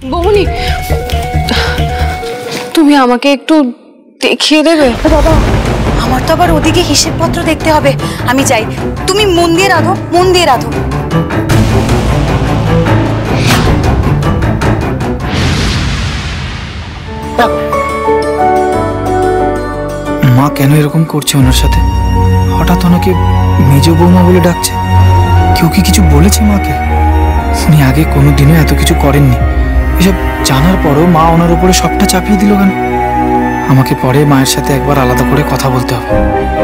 বৌমনি, তুমি আমাকে একটু দেখিয়ে দেবে? বাবা, আমার তো আবার ওদিকে হিসেবপত্র দেখতে হবে। আমি যাই, তুমি মন দিয়ে রাঁধো, মন দিয়ে রাঁধো। মা কেন এরকম করছে ওনার সাথে? হঠাৎ ওনাকে মেজ বৌমা বলে ডাকছে। কেউ কি কিছু বলেছে মাকে? উনি আগে কোনোদিনও এত কিছু করেননি। এসব জানার পরও মা ওনার উপরে সবটা চাপিয়ে দিল কেন? আমাকে পরে মায়ের সাথে একবার আলাদা করে কথা বলতে হবে।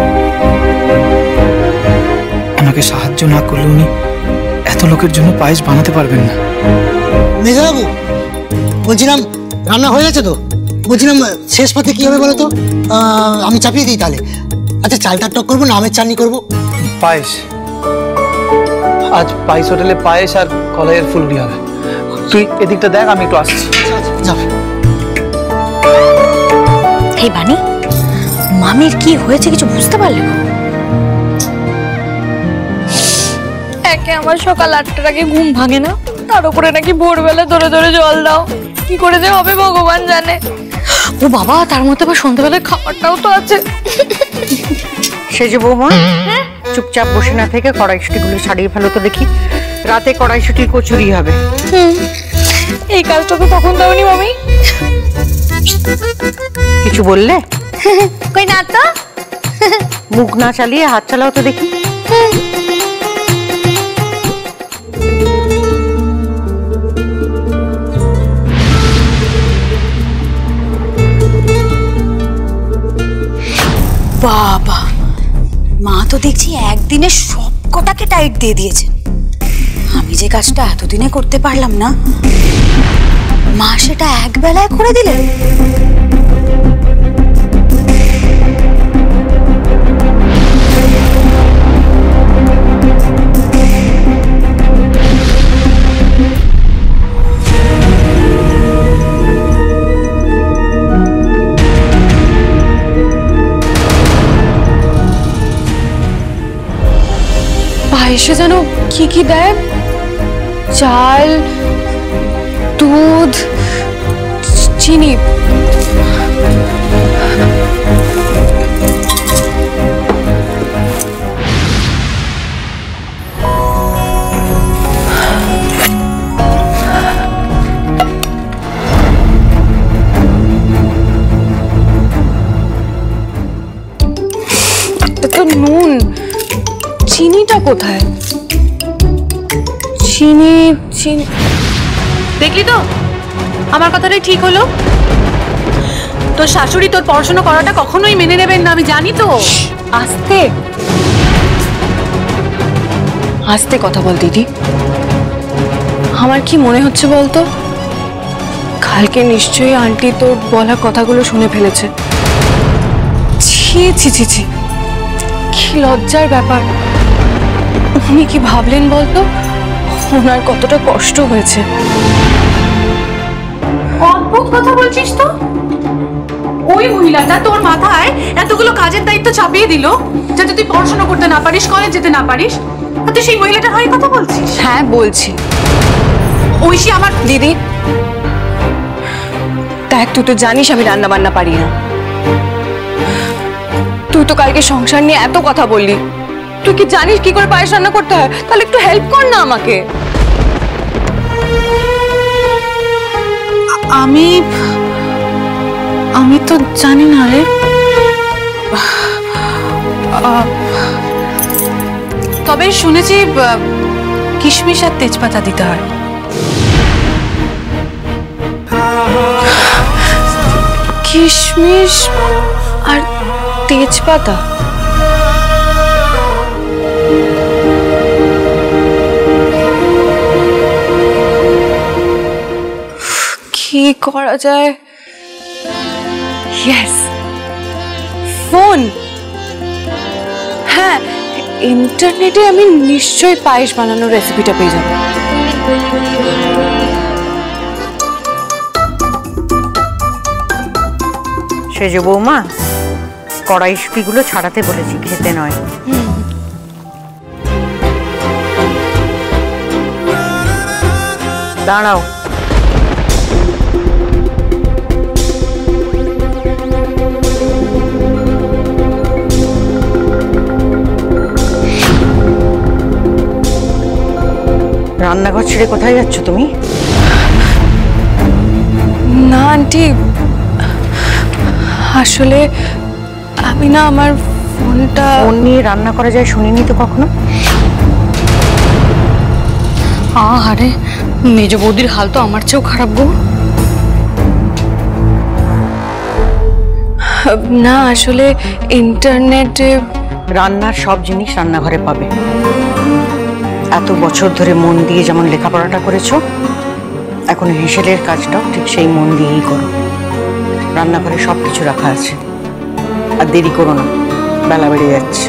ওনাকে সাহায্য না করলে উনি এত লোকের জন্য পায়েস বানাতে পারবেন না। মেজবাবু, বলছিলাম রান্না হয়ে গেছে তো? বলছিলাম শেষ পাতে কি হবে বলো তো? আমি চাপিয়ে দিই তাহলে। আচ্ছা, চালটা টক করবো না আমের চাটনি করবো? পায়েস, আজ পায়েস হোটেলে পায়েস আর কলাইয়ের ফুলুরি হবে। তুই এদিকটা দেখ, আমি একটু আসছি। এই বানি, মামির কি হয়েছে কিছু বুঝতে পারলে না? একে আমার সকাল 8টার আগে ঘুম ভাঙে না, তার উপরে নাকি ভোরবেলা ধরে ধরে জল দাও। কি করে যে হবে ভগবান জানে। ও বাবা, তার মধ্যে আবার সন্ধ্যাবেলায় খাবারটাও তো আছে। সেজ বৌমা, চুপচাপ বসে না থেকে কড়াইশুটিগুলো ছাড়িয়ে ফেলো তো দেখি। রাতে কড়াইশুটির কচুরি হবে। এই কাজটা তো তখন দাওনি মামি। কিছু বললে? কই না তো। মুখ না চালিয়ে হাত চালাও তো দেখি। বাবা, মা তো দেখছি একদিনে সব কটাকে টাইট দিয়ে দিয়েছেন। আমি যে কাজটা এতদিনে করতে পারলাম না, মা সেটা এক বেলায় করে দিলেন। পায়েসে যেন কি কি দেয়? চাল, দুধ, চিনি। তো নুন, চিনিটা কোথায়? চিনি চিনি। দেখলি তো আমার কথাটাই ঠিক হলো। তোর শাশুড়ি তোর পড়াশোনা করাটা কখনোই মেনে নেবেন না, আমি জানি তো। আস্তে আস্তে কথা বল দিদি। আমার কি মনে হচ্ছে বলতো, কালকে নিশ্চয়ই আন্টি তোর বলা কথাগুলো শুনে ফেলেছে। ছি ছি ছি ছি, কি লজ্জার ব্যাপার। উনি কি ভাবলেন বলতো? ওনার কতটা কষ্ট হয়েছে। অদ্ভুত কথা বলছিস তো। ওই মহিলাটা তোর মাথায় এতগুলো কাজের দায়িত্ব চাপিয়ে দিল যাতে তুই পড়াশোনা করতে না পারিস, কলেজ যেতে না পারিস। আর তুই সেই মহিলাটার হয়ে কথা বলছিস? হ্যাঁ বলছি। ঐশী আমার দিদি দেখ, তুই তো জানিস আমি রান্না বান্না পারি না। তুই তো কালকে সংসার নিয়ে এত কথা বললি, তুই কি জানিস কি করে পায়েস রান্না করতে হয়? তাহলে একটু হেল্প কর না আমাকে। আমি তো জানি না রে। তবে শুনেছি কিশমিশ আর তেজপাতা দিতে হয়। কিশমিশ আর তেজপাতা? কি করা যায়? Yes, phone. হ্যাঁ, ইন্টারনেটে আমি নিশ্চয়ই পায়েস বানানোর রেসিপিটা পেয়ে যাব। সেজ বৌমা, কড়াইশুটিগুলো ছাড়াতে বলেছি, খেতে নয়। দাঁড়াও। রান্নাঘর ছেড়ে কোথায় যাচ্ছ তুমি? না আন্টি, আসলে আমি না আমার ফোনটা ফোন নিয়ে রান্না করা যায় শুনিনি তো কখনো। আরে মেজ বৌদির হাল তো আমার চেয়েও খারাপ গো। না আসলে ইন্টারনেটে রান্নার সব জিনিস রান্নাঘরে পাবে। এত বছর ধরে মন দিয়ে যেমন লেখাপড়াটা করেছো, এখন হেসেলের কাজটাও ঠিক সেই মন দিয়েই করো। রান্নাঘরে সব কিছু রাখা আছে, আর দেরি করো না, বেলা বেড়ে যাচ্ছে।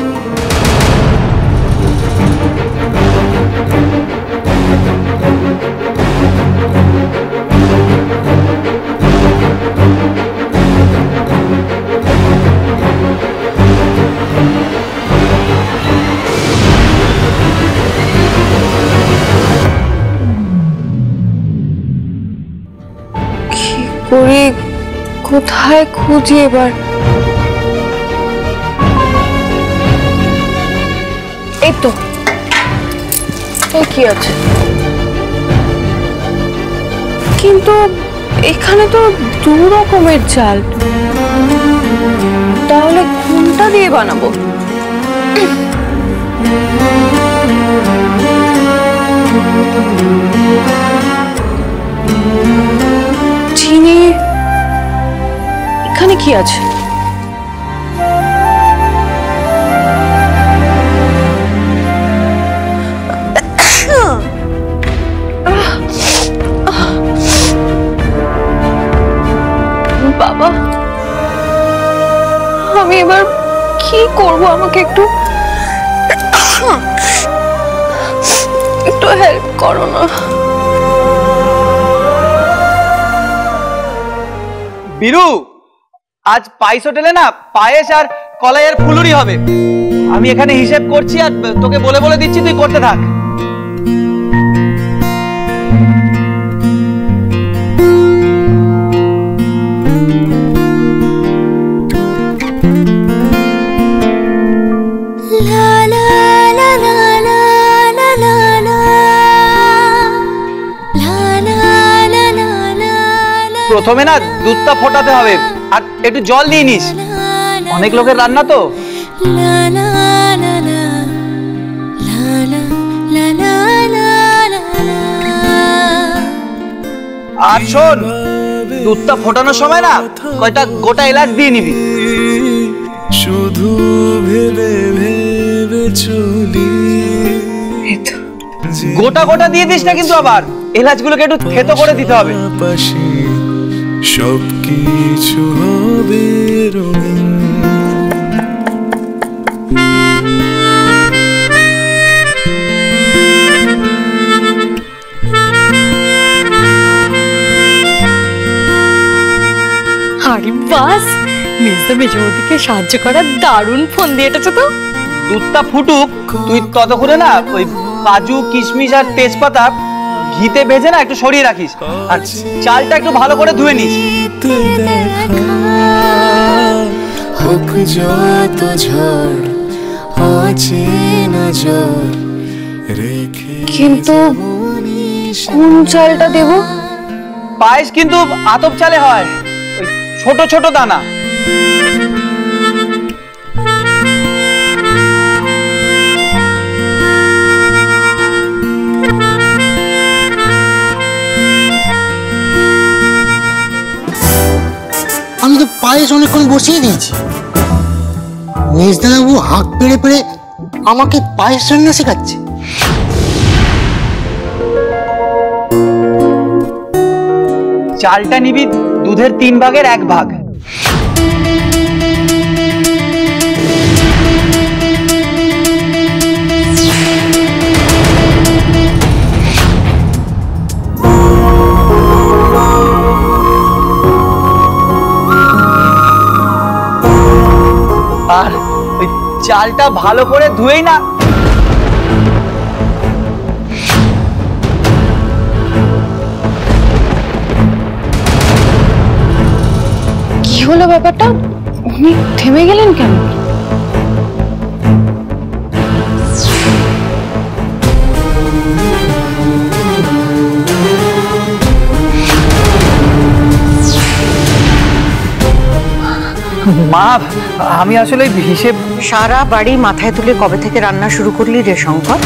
করি, কোথায় খুঁজি এবার? এই তো, এই কি আছে? কিন্তু এখানে তো দু রকমের চাল, তাহলে কোনটা দিয়ে বানাবো? চিনি, এখানে কি আছে? বাবা, আমি এবার কি করব? আমাকে একটু হেল্প করো না। বিরু, আজ পায়েস হোটেলে না পায়েস আর কলাইয়ের ফুলুরি হবে। আমি এখানে হিসেব করছি আর তোকে বলে বলে দিচ্ছি, তুই করতে থাক। প্রথমে না দুধটা ফোটাতে হবে, আর একটু জল দিয়ে নিস, অনেক লোকের রান্না তো। আর শোন, দুধটা ফোটানোর সময় না কয়টা গোটা এলাচ দিয়ে নিবি। শুধু ভেবে ভেবে চলি, গোটা গোটা দিয়ে দিস না কিন্তু, আবার এলাচগুলোকে একটু থেতো করে দিতে হবে। সবকিছু হবে রঙিন। আরে বাস, মেজদা মেজবৌদিকে সাহায্য করার দারুণ ফোন দিয়ে এটেছো তো। দুধটা ফুটুক, তুই ততক্ষণে না ওই কাজু কিশমিশ আর তেজপাতা ঘিতে ভেজে না একটু সরিয়ে রাখিস, আর চালটা একটু ভালো করে ধুয়ে নিস। হোক যত ঝড় অচেনা ঝড় রেখে, কিন্তু কোন চালটা দেব? পায়েস কিন্তু আতপ চালে হয়, ওই ছোট ছোট দানা। আমি তো পায়েস অনেকক্ষণ বসিয়ে দিয়েছি। মেজদাবাবু হাঁক পেড়ে পেড়ে আমাকে পায়েস রান্না শেখাচ্ছে। চালটা নিবি দুধের 3 ভাগের 1 ভাগ। আর ওই চালটা ভালো করে ধুয়েই না কি হলো ব্যাপারটা? উনি থেমে গেলেন কেন? মা আমি আসলে হিসেব সারা বাড়ি মাথায় তুলে কবে থেকে রান্না শুরু করলি রে শঙ্কর?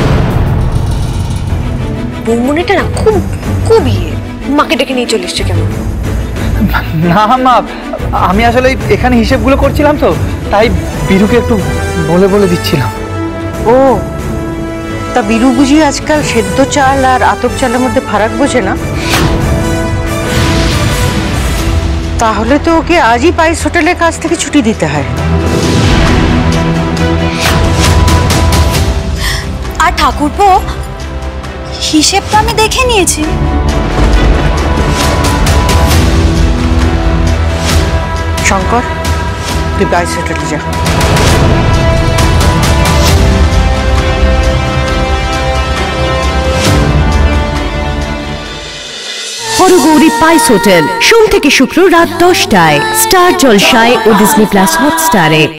বৌমনিটা না খুব খুব মাকে ডেকে নিয়ে চলে এসছে কেন? না মা, আমি আসলে এখানে হিসেবগুলো করছিলাম তো, তাই বীরুকে একটু বলে বলে দিচ্ছিলাম। ও তা বীরু বুঝি আজকাল সেদ্ধ চাল আর আতপ চালের মধ্যে ফারাক বোঝে না? তাহলে তো ওকে আজই পাইস হোটেলের কাছ থেকে ছুটি দিতে হয়। আর ঠাকুরপো, হিসেবটা আমি দেখে নিয়েছি। শঙ্কর, তুই পাইস হোটেলে যা। হরগৌরী পাইস হোটেল সোম থেকে শুক্র রাত 10টায় স্টার জলসায় ও ডিজনি প্লাস হটস্টারে।